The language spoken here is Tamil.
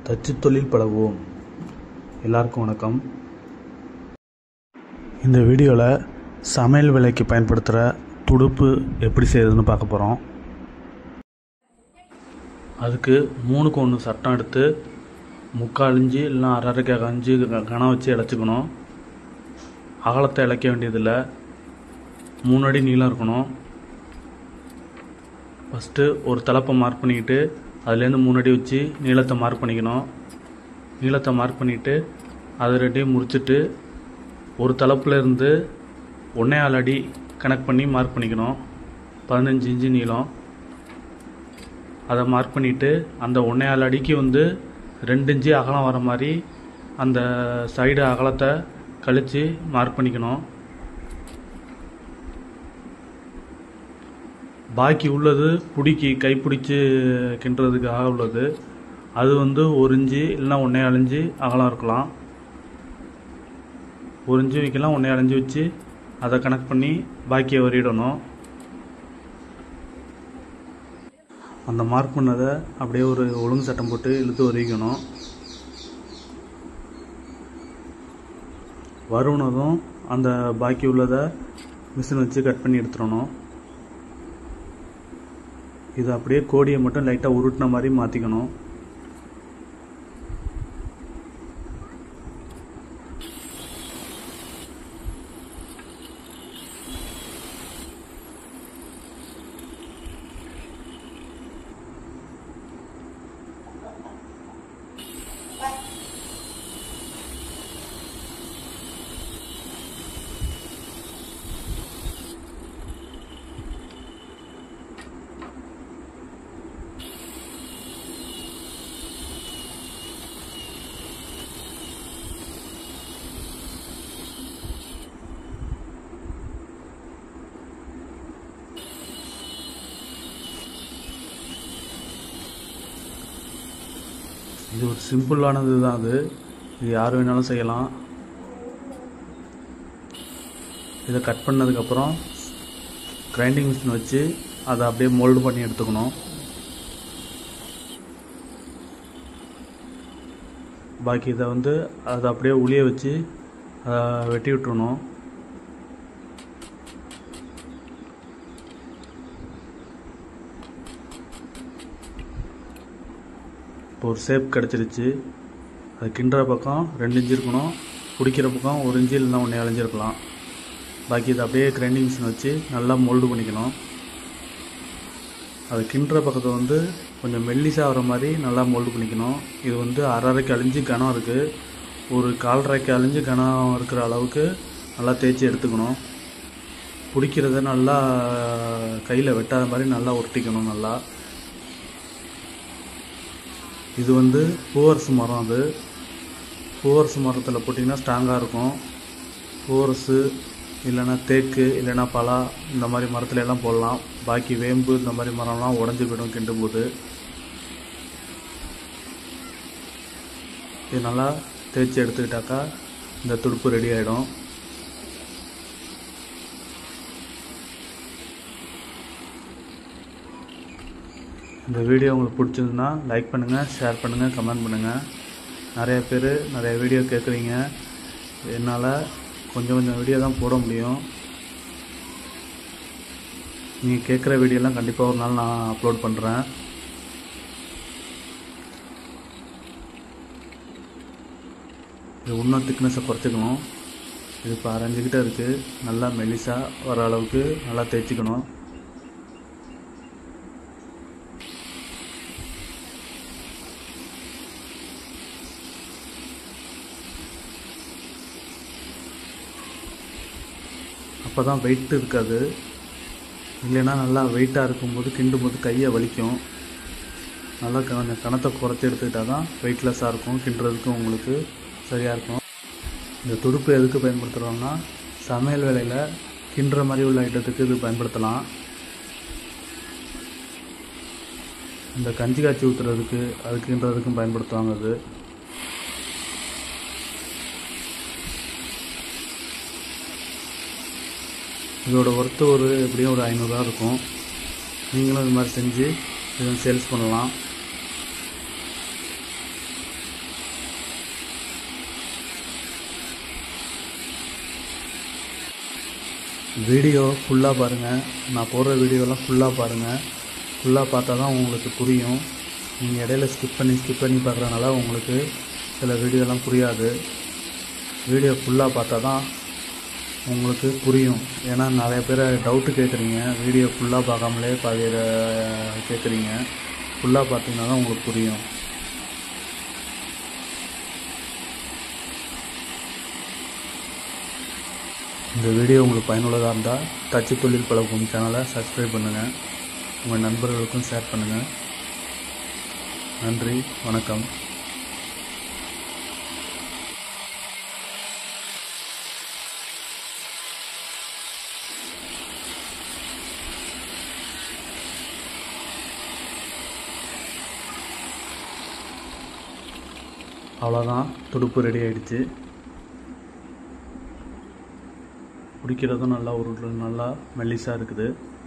தச்சு தொழில் பழகுவோம். எல்லாருக்கும் வணக்கம். இந்த வீடியோவில் சமையல் வேலைக்கு பயன்படுத்துகிற துடுப்பு எப்படி செய்யுதுன்னு பார்க்க போகிறோம். அதுக்கு 3க்கு 1 சட்டம் எடுத்து 3/4 இன்ச்சு இல்லைனா 1/2 இன்ச்சு கனம் வச்சு இழைச்சிக்கணும். அகலத்தை இழைக்க வேண்டியதில்லை, 3 அடி நீளம் இருக்கணும். ஃபஸ்ட்டு ஒரு தலைப்பை மார்க் பண்ணிக்கிட்டு அதுலேருந்து 3 அடி வச்சு நீளத்தை மார்க் பண்ணிக்கணும். நீளத்தை மார்க் பண்ணிவிட்டு அது 2ஐயும் முடிச்சுட்டு ஒரு தலைப்பில் இருந்து 1.25 அடி கனெக்ட் பண்ணி மார்க் பண்ணிக்கணும். 15 இன்ச்சு நீளம். அதை மார்க் பண்ணிவிட்டு அந்த 1.25 அடிக்கு 2 இன்ச்சு அகலம் வர மாதிரி அந்த சைடு அகலத்தை கழித்து மார்க் பண்ணிக்கணும். பாக்கி உள்ளது கைப்பிடிச்சி கிண்டுறதுக்காக உள்ளது. அது 1 இன்ச்சு இல்லைனா 1.25 இன்ச்சு அகலம் இருக்கலாம். 1 இன்ச்சு வைக்கலாம், 1.25 இன்ச்சு வச்சு அதை கனெக்ட் பண்ணி பாக்கியை வரிடணும். அந்த மார்க் பண்ணதை அப்படியே ஒரு ஒழுங்கு சட்டம் போட்டு இழுத்து வரிக்கணும். வருனதும் அந்த பாக்கி உள்ளதை மிஷின் வச்சு கட் பண்ணி எடுத்துடணும். இது அப்படியே கோடியை மட்டும் லைட்டாக உருட்டின மாதிரி மாற்றிக்கணும். இது ஒரு சிம்பிளானது தான். இது யார் வேணாலும் செய்யலாம். இதை கட் பண்ணதுக்கப்புறம் கிரைண்டிங் மிஷின் வச்சு அதை அப்படியே மோல்டு பண்ணி எடுத்துக்கணும். பாக்கி இதை அதை அப்படியே உளிய வச்சு அதை வெட்டி விட்டுறணும். இப்போ ஒரு ஷேப் கிடச்சிருச்சு. அது கிண்டுற பக்கம் 2 இன்ச்சு இருக்கணும், பிடிக்கிற பக்கம் 1 இன்ச்சு இல்லைனா 1.25 இன்ச்சு இருக்கலாம். பாக்கி இதை அப்படியே கிரைண்டிங் மிஷின் வச்சு நல்லா மோல்டு பண்ணிக்கணும். அது கிண்டுற பக்கத்தை கொஞ்சம் மெல்லிசாக வர மாதிரி நல்லா மோல்டு பண்ணிக்கணும். இது 1/2 இன்ச்சு கனம் இருக்குது. ஒரு 1/4 இன்ச்சு கனம் இருக்கிற அளவுக்கு நல்லா தேய்ச்சி எடுத்துக்கணும். பிடிக்கிறத நல்லா கையில் வெட்டாத மாதிரி நல்லா உருட்டிக்கணும். நல்லா இது பூவரசு மரம். அது பூவரசு மரத்தில் போட்டிங்கன்னா ஸ்ட்ராங்காக இருக்கும். பூவரசு இல்லைன்னா தேக்கு இல்லைன்னா பலா இந்த மாதிரி மரத்துல எல்லாம் போடலாம். பாக்கி வேம்பு இந்த மாதிரி மரம்லாம் உடஞ்சி போய்டும் கிண்டும் போது. இது நல்லா தேய்ச்சி எடுத்துக்கிட்டாக்கா இந்த துடுப்பு ரெடி ஆகிடும். இந்த வீடியோ உங்களுக்கு பிடிச்சிருந்துன்னா லைக் பண்ணுங்கள், ஷேர் பண்ணுங்கள், கமெண்ட் பண்ணுங்கள். நிறைய பேர் நிறைய வீடியோ கேட்குறீங்க. என்னால் கொஞ்சம் வீடியோ தான் போட முடியும். நீங்கள் கேட்குற வீடியோலாம் கண்டிப்பாக ஒரு நாள் நான் அப்லோட் பண்ணுறேன். இது இன்னும் திக்னஸை குறைச்சிக்கணும். இது இப்போ அரைஞ்சிக்கிட்டே இருக்குது. நல்லா மெலிசாக வர அளவுக்கு நல்லா தேய்ச்சிக்கணும். அப்போ தான் வெயிட் இருக்காது. இல்லைன்னா நல்லா வெயிட்டாக இருக்கும்போது கிண்டும்போது கையை வலிக்கும். நல்லா கொஞ்சம் கணத்தை குறைச்சி எடுத்துக்கிட்டால் தான் வெயிட்லெஸ்ஸாக இருக்கும். கிண்டுறதுக்கும் உங்களுக்கு சரியாக இருக்கும். இந்த துடுப்பு எதுக்கு பயன்படுத்துகிறோம்னா சமையல் வேலையில் கிண்டுற மாதிரி உள்ள ஐட்டத்துக்கு இது பயன்படுத்தலாம். இந்த கஞ்சி காய்ச்சி ஊற்றுறதுக்கு அது கிண்டுறதுக்கும் பயன்படுத்துவாங்க. அது இதோட ஒர்த்து எப்படியும் ஒரு 500 ரூபா இருக்கும். நீங்களும் இது மாதிரி செஞ்சு சேல்ஸ் பண்ணலாம். வீடியோ ஃபுல்லாக பாருங்கள். நான் போடுற வீடியோலாம் ஃபுல்லாக பாருங்கள். ஃபுல்லாக பார்த்தா தான் உங்களுக்கு புரியும். நீங்கள் இடையில ஸ்கிப் பண்ணி பார்க்குறதுனால உங்களுக்கு சில வீடியோலாம் புரியாது. வீடியோ ஃபுல்லாக பார்த்தா தான் உங்களுக்கு புரியும். ஏன்னா நிறைய பேர் டவுட்டு கேட்குறீங்க, வீடியோ ஃபுல்லாக பார்க்காமலே பாதியில் கேட்குறீங்க. ஃபுல்லாக பார்த்தீங்கன்னா தான் உங்களுக்கு புரியும். இந்த வீடியோ உங்களுக்கு பயனுள்ளதாக இருந்தால் தச்சு தொழில் பழகும் சேனலை சப்ஸ்கிரைப் பண்ணுங்கள். உங்கள் நண்பர்களுக்கும் ஷேர் பண்ணுங்கள். நன்றி, வணக்கம். அவ்வளோதான், துடுப்பு ரெடி ஆகிடுச்சு. பிடிக்கிறதும் நல்லா மெல்லிசாக இருக்குது.